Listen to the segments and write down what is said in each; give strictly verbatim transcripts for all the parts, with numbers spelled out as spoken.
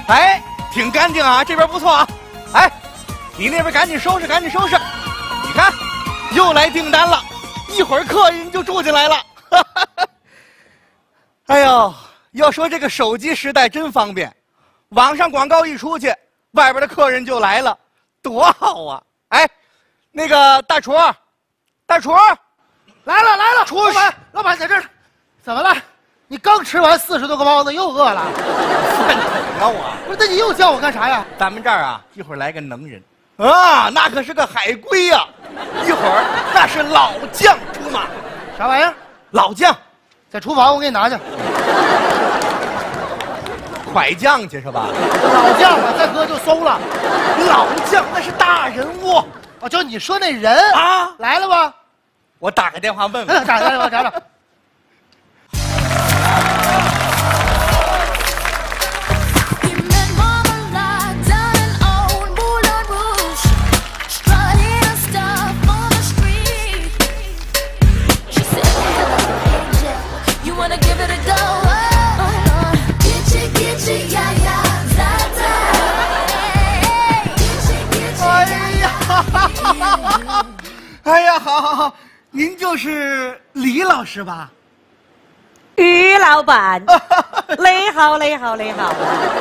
哎，挺干净啊，这边不错啊。哎，你那边赶紧收拾，赶紧收拾。你看，又来订单了，一会儿客人就住进来了。哎呦，要说这个手机时代真方便，网上广告一出去，外边的客人就来了，多好啊！哎，那个大厨，大厨， 来了来了， 厨老板，老板在这儿，怎么了？你刚吃完四十多个包子，又饿了？ 饭桶啊我！ 不是，那你又叫我干啥呀？ 咱们这儿啊，一会儿来个能人啊，那可是个海归呀、啊！一会儿那是老将出马。 啥玩意儿？ 老将， 在厨房，我给你拿去。 快将去是吧？ 老将啊，再喝就馊了。 老将那是大人物。 哦，就你说那人啊， 来了吧？ 我打个电话问问。 打打打打打。 哎呀，好好好，您就是李老师吧？ 于老板，你好，你好，你好。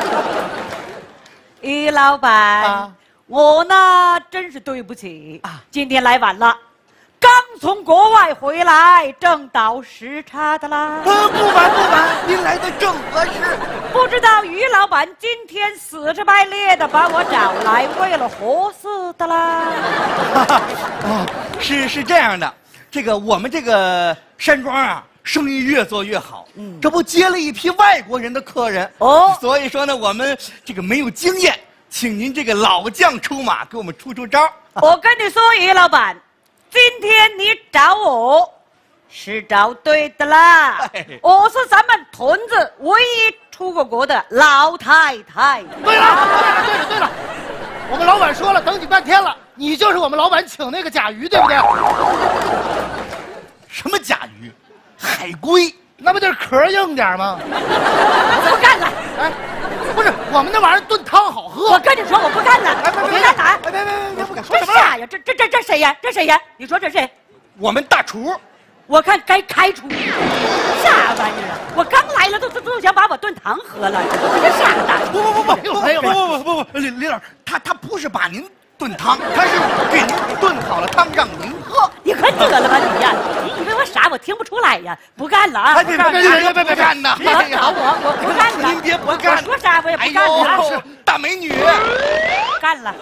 于老板，啊、我呢真是对不起啊，今天来晚了，刚从国外回来，正倒时差的啦。 呃，不晚不晚，您来的正合适。 不知道于老板今天死乞白赖的把我找来，为了何事的啦？ 哦，是是这样的，这个我们这个山庄啊，生意越做越好，嗯，这不接了一批外国人的客人哦，所以说呢，我们这个没有经验，请您这个老将出马，给我们出出招。 我跟你说，于老板，今天你找我是找对的啦，我是咱们屯子唯一出过国的老太太。 对了，对了，对了，我们老板说了，等你半天了，你就是我们老板请那个甲鱼，对不对？ 什么甲鱼？海龟？ 那不就是壳硬点吗？ 我不干了！ 哎，不是，我们那玩意儿炖汤好喝。 我跟你说，我不干了！哎， 别别干了！ 哎，别别别别，不敢说什么了呀！这这这这谁呀？这谁呀？你说这谁？ 我们大厨。 我看该开除。啥玩意儿啊？我刚来了，都都都想把我炖汤喝了，这傻的！ 不不不不不不不不不，李李老师，他他不是把您炖汤，他是给您炖好了汤让您喝。 你可得了吧你呀！你以为我傻？我听不出来呀！不干了啊！ 别别别别别干呐！ 别搞我！我不干了！ 您别不干！ 我说啥我也不干了！ 是大美女， 干了！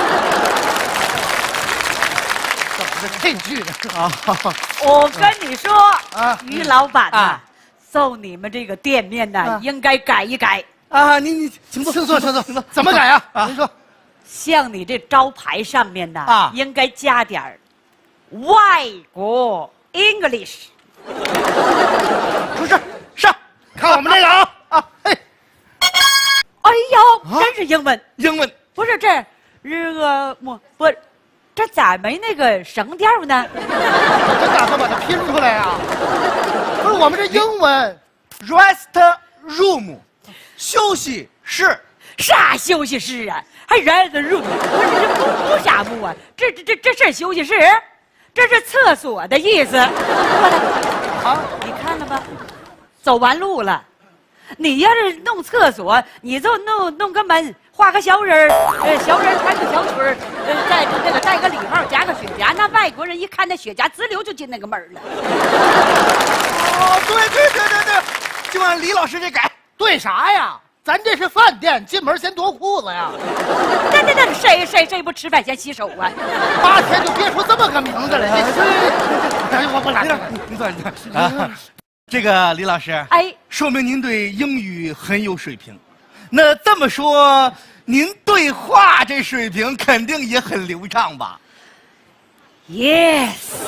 怎么是这句呢？啊！ 我跟你说啊，于老板呐，走你们这个店面呢，应该改一改啊！你你请坐， 请坐，请坐，请坐。怎么改呀？您说。 像你这招牌上面呢，啊，应该加点儿外国 English。 出事，上，看我们这个啊啊！嘿， 哎呦，真是英文， 英文不是这日个么不，这咋没那个声调呢？ 真打算把它拼出来呀？不是，我们这英文 ，rest room， 休息室。 啥休息室啊？还人的 room？ 不是这不不啥木啊？这这这这是休息室？这是厕所的意思。好，你看了吧？走完路了。你要是弄厕所，你就弄弄个门，画个小人儿，呃，小人穿个小裙儿，呃，再那个戴个礼帽，夹个雪茄，那外国人一看那雪茄，直溜就进那个门了。 哦，对对对对对，就按李老师这改。 对啥呀？咱这是饭店，进门先脱裤子呀！ 那那那谁谁谁不吃饭先洗手啊？ 八天就憋出这么个名字来！哎，我不来了， 你坐，你坐啊！这个李老师， 哎， 说明您对英语很有水平。那这么说，您对话这水平肯定也很流畅吧 ？Yes。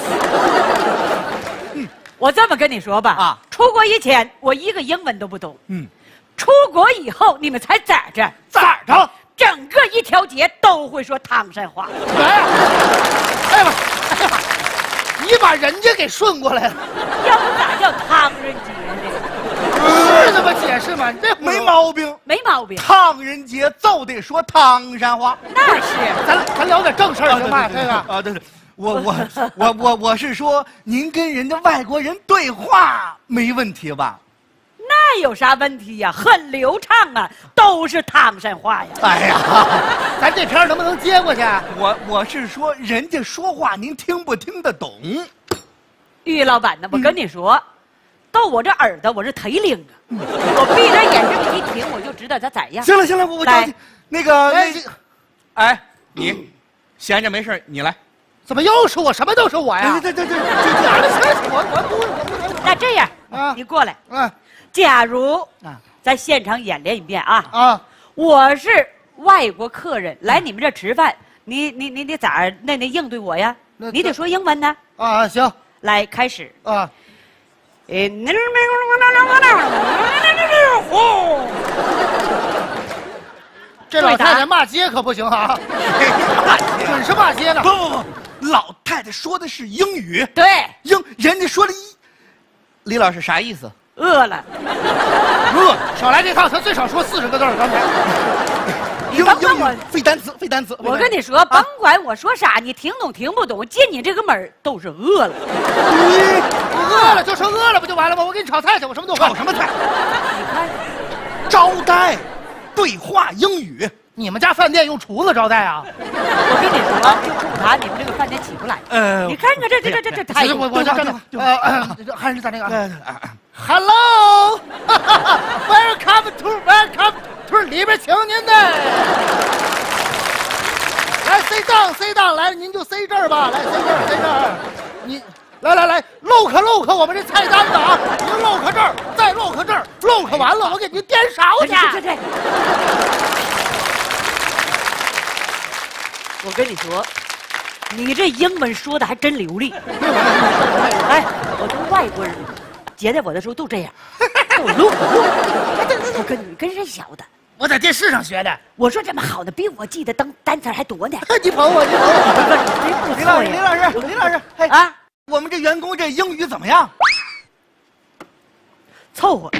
嗯，我这么跟你说吧，啊，出国以前我一个英文都不懂。嗯。出国以后，你们猜咋着？ 咋着？ 整个一条街都会说唐山话。 哎呀，哎呀，哎呀，你把人家给顺过来了， 要不咋叫唐人街呢？ 是这么解也是嘛，这没毛病， 没毛病。 唐人街就得说唐山话。 那是， 咱咱聊点正事儿行吗？这个啊，对对，我我我我我是说，您跟人家外国人对话没问题吧？ 那有啥问题呀？很流畅啊，都是唐山话呀。 哎呀， 咱这片能不能接过去？ 我我是说，人家说话您听不听得懂？ 于老板呢？我跟你说，嗯、到我这耳朵我是忒灵啊，嗯、我闭着眼睛一听，我就知道他咋样。 行了行了，我我着急。那个那， 哎，你闲着没事你来。 怎么又是我？什么都是我呀？ 对对对对， 哪的事？我我不我不。 那这样啊，你过来。嗯。假如啊，咱现场演练一遍啊啊！我是外国客人来你们这吃饭，你你你你咋那那应对我呀？你得说英文呢。 啊，行， 来开始啊。呃， 这老太太骂街可不行啊！准是骂街的。 不不不，老太太说的是英语。 对， 英人家说的一，李老师啥意思？ 饿了， 饿，少来这套，他最少说四十个字儿。刚才， 你甭管我背单词，背单词。 我跟你说，甭管我说啥，你听懂听不懂，进你这个门都是饿了。 饿了就说饿了不就完了吗？我给你炒菜去，我什么都会。 炒什么菜？ 你看， 招待，对话英语。 你们家饭店用厨子招待啊？ 我跟你说，就冲他，你们这个饭店起不来。呃，你看看这这这这这态度， 我我这这呃，还是咱那个。Hello，welcome to welcome to 里边请您的。来 ，sit down，sit down， 来，您就 sit 这儿吧，来 sit 这儿 sit 这儿。你来来来 ，look look 我们这菜单子啊，您 look 这儿，再 look 这儿 ，look 完了我给您颠勺去。 对对。我跟你说，你这英文说的还真流利。哎，我都外国人，接待我的时候都这样，都录录。我跟你跟谁学的？ 我在电视上学的。 我说这么好呢，比我记得单单词还多呢。 你捧我，你捧我。 李老师，李老师，李老师，哎啊，我们这员工这英语怎么样？ 凑合。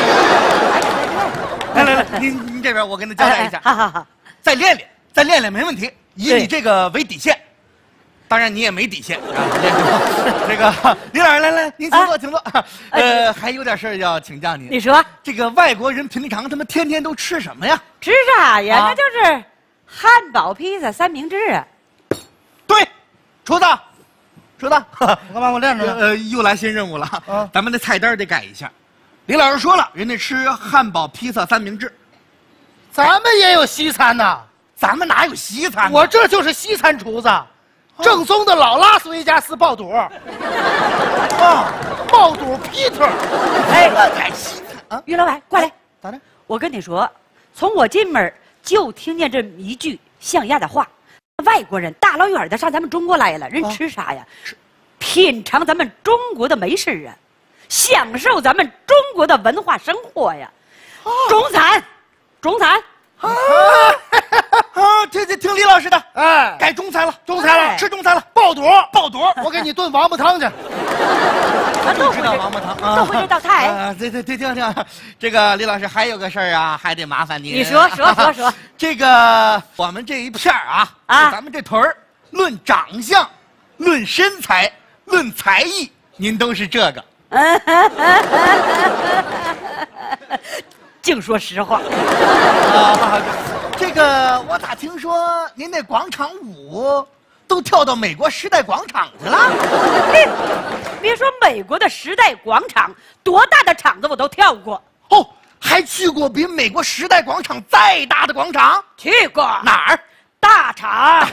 来来来，您您这边我跟他交代一下。 好好好， 再练练，再练练没问题。以你这个为底线，当然你也没底线啊。这个李老师，来来，您请坐，请坐。呃，还有点事要请教您。 你说， 这个外国人平常他们天天都吃什么呀？ 吃啥呀？那就是汉堡、披萨、三明治啊。 对，厨子，厨子， 干嘛我练着呢？ 呃，又来新任务了啊！咱们的菜单得改一下。李老师说了，人家吃汉堡、披萨、三明治， 咱们也有西餐呐。 咱们哪有西餐？ 我这就是西餐厨子，正宗的老拉斯维加斯爆肚。啊，爆肚皮特。 哎，改西餐啊！于老板，过来。 咋的？ 我跟你说，从我进门就听见这么一句像样的话。外国人大老远的上咱们中国来了，人吃啥呀？吃，品尝咱们中国的美食啊，享受咱们中国的文化生活呀。中餐，中餐。 啊啊！听听听李老师的，哎，改中餐了， 中餐了， 吃中餐了， 爆肚， 爆肚， 我给你炖王八汤去。 咱都知道王八汤，都会这道菜。啊， 对对对，听听。这个李老师还有个事儿啊，还得麻烦您。 你说说说说。 这个我们这一片啊，啊，咱们这屯儿，论长相，论身材，论才艺，您都是这个。 净说实话。 啊，这个我咋听说您那广场舞都跳到美国时代广场去了？ 别说美国的时代广场，多大的场子我都跳过。 哦，还去过比美国时代广场再大的广场？ 去过。 哪儿？ 大厂。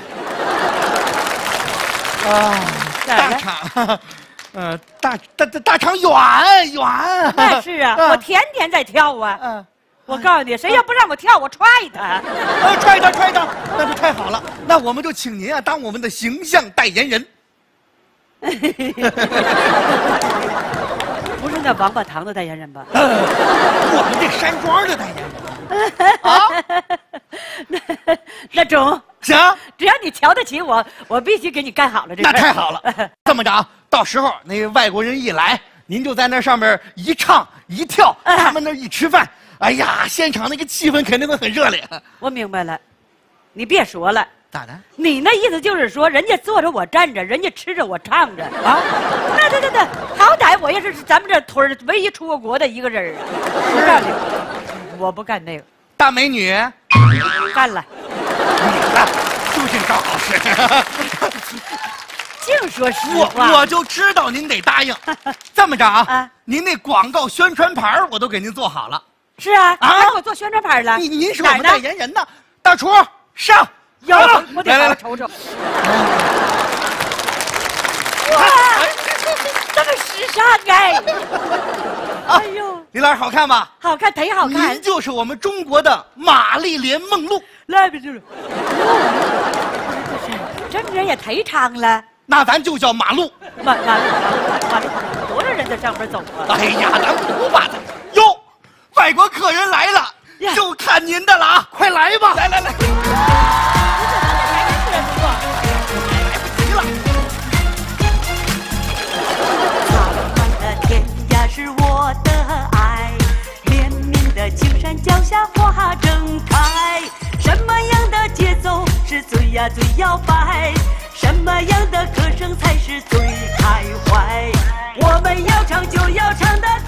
啊，大厂。呃，大大大大厂远远。 那是啊，我天天在跳啊。嗯，我告诉你，谁要不让我跳，我踹他。 呃，踹他，踹他，那就太好了。那我们就请您啊，当我们的形象代言人。 不是那王八堂的代言人吧？ 呃、我们这山庄的代言人。啊， 那那中行， 只要你瞧得起我，我必须给你干好了这事。 那太好了。这么着，到时候那外国人一来， 您就在那上面一唱一跳， 啊、 他们那一吃饭，哎呀，现场那个气氛肯定会很热烈。 我明白了，你别说了。 咋的？ 你那意思就是说，人家坐着我站着，人家吃着我唱着啊？那对对对，好歹我也是咱们这村儿唯一出过国的一个人啊！是啊，我不干那个。 大美女， 干了。 你了，就是赵老师。 净说实话， 我我就知道您得答应。这么着啊，啊您那广告宣传牌我都给您做好了。 是啊，啊，给我做宣传牌了。 您您是我们代言人呢，大厨上。 有，我得来来瞅瞅。哇，这么时尚哎！哎呦， 李老师好看吧？ 好看，忒好看。 您就是我们中国的玛丽莲梦露， 那个就是。这名也忒长了。 那咱就叫马路。 马马路马路，多少人在上面走啊？ 哎呀，咱不把它哟，外国客人来了，就看您的了啊！快来吧，来来来。 是我的爱，连绵的青山脚下花正开。什么样的节奏是最呀最摇摆？什么样的歌声才是最开怀？我们要唱就要唱的。